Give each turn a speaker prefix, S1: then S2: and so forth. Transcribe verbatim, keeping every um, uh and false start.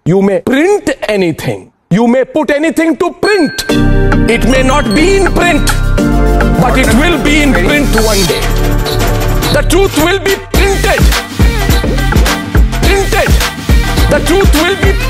S1: You may print anything. You may put anything to print. It may not be in print, but it will be in print one day. The truth will be printed. Printed. The truth will be